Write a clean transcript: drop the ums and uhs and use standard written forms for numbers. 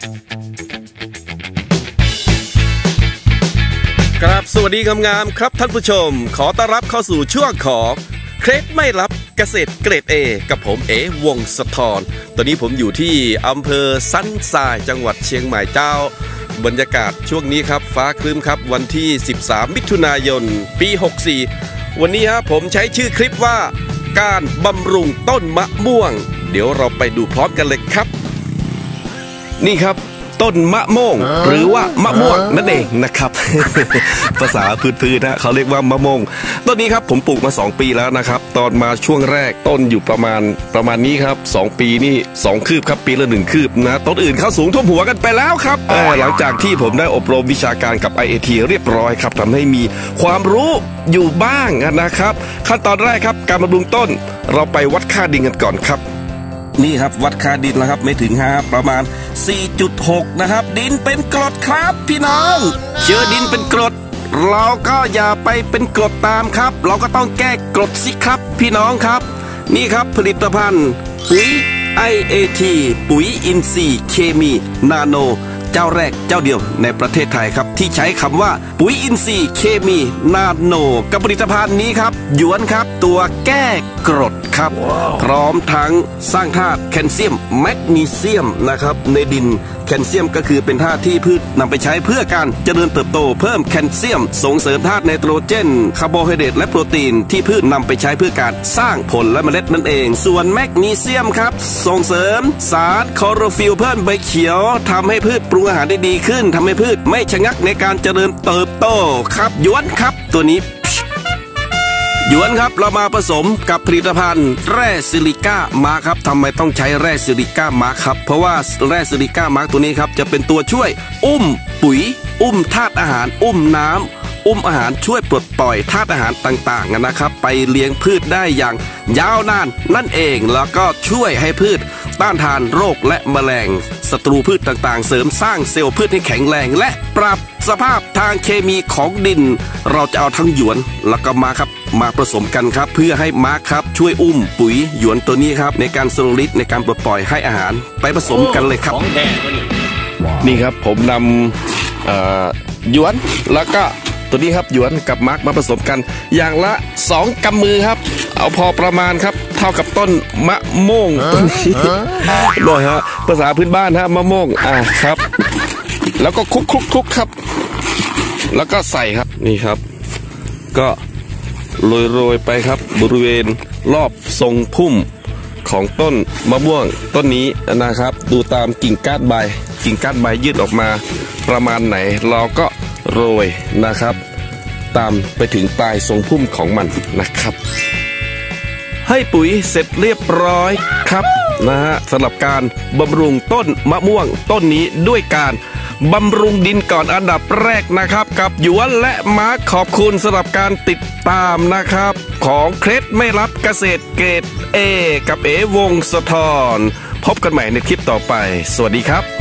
ครับสวัสดีงามๆครับท่านผู้ชมขอต้อนรับเข้าสู่ช่วงของเคล็ดไม่ลับเกษตรเกรด A กับผมเอวงศธรตอนนี้ผมอยู่ที่อำเภอสันทรายจังหวัดเชียงใหม่เจ้าบรรยากาศช่วงนี้ครับฟ้าครึ้มครับวันที่13มิถุนายนปี64วันนี้ผมใช้ชื่อคลิปว่าการบำรุงต้นมะม่วงเดี๋ยวเราไปดูพร้อมกันเลยครับนี่ครับต้นมะม่วงหรือว่ามะม่วงนั่นเองนะครับ ภาษาพื้นๆนะเขาเรียกว่ามะม่วงต้นนี้ครับผมปลูกมา2ปีแล้วนะครับตอนมาช่วงแรกต้นอยู่ประมาณนี้ครับ2ปีนี่2คืบครับปีละ1คืบนะต้นอื่นเข้าสูงท่วมหัวกันไปแล้วครับหลังจากที่ผมได้อบรมวิชาการกับ IAT เรียบร้อยครับทำให้มีความรู้อยู่บ้างนะครับขั้นตอนแรกครับการบำรุงต้นเราไปวัดค่าดินกันก่อนครับนี่ครับวัดค่าดินแล้วครับไม่ถึง5ประมาณ 4.6 นะครับดินเป็นกรดครับพี่น้องเจอดินเป็นกรดเราก็อย่าไปเป็นกรดตามครับเราก็ต้องแก้กรดสิครับพี่น้องครับนี่ครับผลิตภัณฑ์ปุ๋ย IAT ปุ๋ยอินทรีย์เคมีนาโนเจ้าแรกเจ้าเดียวในประเทศไทยครับที่ใช้คำว่าปุ๋ยอินทรีย์เคมีนาโนกับผลิตภัณฑ์นี้ครับหยวนครับตัวแก้กรดครับ พร้อมทั้งสร้างธาตุแคลเซียมแมกนีเซียมนะครับในดินแคลเซียมก็คือเป็นธาตุที่พืชนำไปใช้เพื่อการเจริญเติบโตเพิ่มแคลเซียมส่งเสริมธาตุไนโตรเจนคาร์โบไฮเดรตและโปรตีนที่พืชนำไปใช้เพื่อการสร้างผลและเมล็ดนั่นเองส่วนแมกนีเซียมครับส่งเสริมสารคลอโรฟิลเพิ่มใบเขียวทำให้พืชปรุงอาหารได้ดีขึ้นทำให้พืชไม่ชะงักในการเจริญเติบโตครับหยวนครับตัวนี้หยวนครับเรามาผสมกับผลิตภัณฑ์แร่ซิลิก้ามาร์คครับทำไมต้องใช้แร่ซิลิก้ามาร์คครับเพราะว่าแร่ซิลิก้ามาร์คตัวนี้ครับจะเป็นตัวช่วยอุ้มปุ๋ยอุ้มธาตุอาหารอุ้มน้ำอุ้มอาหารช่วยปลดปล่อยธาตุอาหารต่างๆนะครับไปเลี้ยงพืชได้อย่างยาวนานนั่นเองแล้วก็ช่วยให้พืชต้านทานโรคและแมลงศัตรูพืชต่างๆเสริมสร้างเซลล์พืชให้แข็งแรงและปรับสภาพทางเคมีของดินเราจะเอาทั้งหยวนแล้วก็มาครับมาผสมกันครับเพื่อให้มาร์คครับช่วยอุ้มปุ๋ยหยวนตัวนี้ครับในการสโลว์ลิตในการปลดปล่อยให้อาหารไปผสมกันเลยครับนี่ครับผมนำหยวนแล้วก็ตัวนี้ครับหยวนกับมาร์คมาผสมกันอย่างละ2กำมือครับเอาพอประมาณครับเท่ากับต้นมะม่วงต้นนี้ด้วยฮะภาษาพื้นบ้านฮะมะม่วงครับแล้วก็คลุกครับแล้วก็ใส่ครับนี่ครับก็โรยไปครับบริเวณรอบทรงพุ่มของต้นมะม่วงต้นนี้นะครับดูตามกิ่งก้านใบยืดออกมาประมาณไหนเราก็โรยนะครับตามไปถึงปลายทรงพุ่มของมันนะครับให้ปุ๋ยเสร็จเรียบร้อยครับนะฮะสำหรับการบำรุงต้นมะม่วงต้นนี้ด้วยการบำรุงดินก่อนอันดับแรกนะครับกับหยวนและมาร์คขอบคุณสำหรับการติดตามนะครับของเคล็ดไม่ลับเกษตรเกรด A กับเอวงศธรพบกันใหม่ในคลิปต่อไปสวัสดีครับ